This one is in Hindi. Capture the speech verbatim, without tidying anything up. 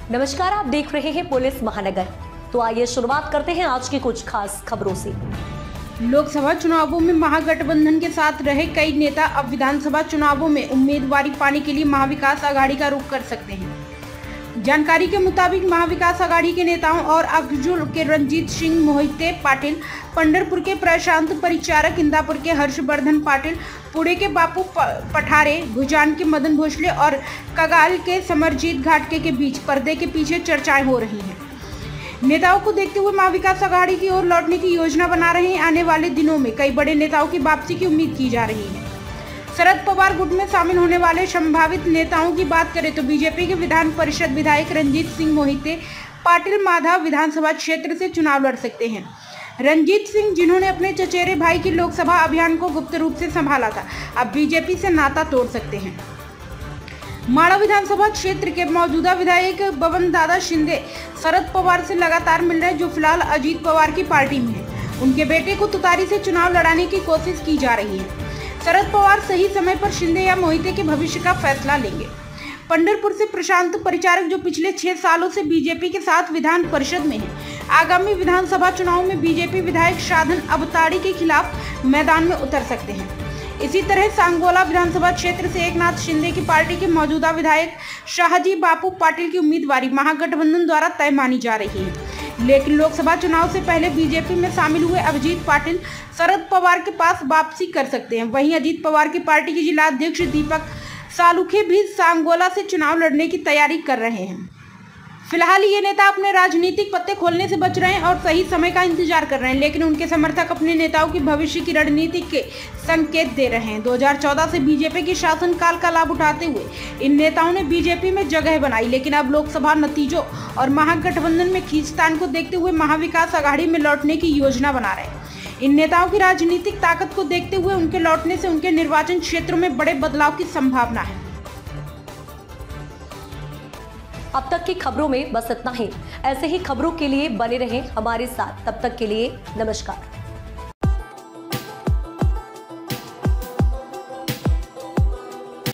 नमस्कार, आप देख रहे हैं पुलिस महानगर। तो आइए शुरुआत करते हैं आज की कुछ खास खबरों से। लोकसभा चुनावों में महागठबंधन के साथ रहे कई नेता अब विधानसभा चुनावों में उम्मीदवारी पाने के लिए महाविकास आघाड़ी का रुख कर सकते हैं। जानकारी के मुताबिक महाविकास आघाड़ी के नेताओं और अगजुल के रंजीत सिंह मोहिते पाटिल, पंढरपुर के प्रशांत परिचारक, इंदापुर के हर्षवर्धन पाटिल, पुणे के बापू पठारे, भुजान के मदन भोसले और कगाल के समरजीत घाटके के बीच पर्दे के पीछे चर्चाएं हो रही हैं। नेताओं को देखते हुए महाविकास आघाड़ी की ओर लौटने की योजना बना रहे हैं। आने वाले दिनों में कई बड़े नेताओं की वापसी की उम्मीद की जा रही है। शरद पवार गुट में शामिल होने वाले संभावित नेताओं की बात करें तो बीजेपी के विधान परिषद विधायक रंजीत सिंह मोहिते पाटिल माधव विधानसभा क्षेत्र से चुनाव लड़ सकते हैं। रंजीत सिंह, जिन्होंने अपने चचेरे भाई के लोकसभा अभियान को गुप्त रूप से संभाला था, अब बीजेपी से नाता तोड़ सकते हैं। माड़ा विधानसभा क्षेत्र के मौजूदा विधायक बबन दादा शिंदे शरद पवार से लगातार मिल रहे, जो फिलहाल अजीत पवार की पार्टी में है। उनके बेटे को तुतारी से चुनाव लड़ाने की कोशिश की जा रही है। शरद पवार सही समय पर शिंदे या मोहिते के भविष्य का फैसला लेंगे। पंढरपुर से प्रशांत परिचारक, जो पिछले छह सालों से बीजेपी के साथ विधान परिषद में है, आगामी विधानसभा चुनाव में बीजेपी विधायक साधन अबताड़ी के खिलाफ मैदान में उतर सकते हैं। इसी तरह सांगोला विधानसभा क्षेत्र से एकनाथ शिंदे की पार्टी के मौजूदा विधायक शाहजी बापू पाटिल की उम्मीदवारी महागठबंधन द्वारा तय मानी जा रही है। लेकिन लोकसभा चुनाव से पहले बीजेपी में शामिल हुए अभिजीत पाटिल शरद पवार के पास वापसी कर सकते हैं। वहीं अजीत पवार की पार्टी के जिला अध्यक्ष दीपक सालुखे भी सांगोला से चुनाव लड़ने की तैयारी कर रहे हैं। फिलहाल ये नेता अपने राजनीतिक पत्ते खोलने से बच रहे हैं और सही समय का इंतजार कर रहे हैं, लेकिन उनके समर्थक अपने नेताओं की भविष्य की रणनीति के संकेत दे रहे हैं। दो हज़ार चौदह से बीजेपी के शासनकाल का लाभ उठाते हुए इन नेताओं ने बीजेपी में जगह बनाई, लेकिन अब लोकसभा नतीजों और महागठबंधन में खींचतान को देखते हुए महाविकास आघाड़ी में लौटने की योजना बना रहे हैं। इन नेताओं की राजनीतिक ताकत को देखते हुए उनके लौटने से उनके निर्वाचन क्षेत्रों में बड़े बदलाव की संभावना है। अब तक की खबरों में बस इतना ही। ऐसे ही खबरों के लिए बने रहें हमारे साथ। तब तक के लिए नमस्कार।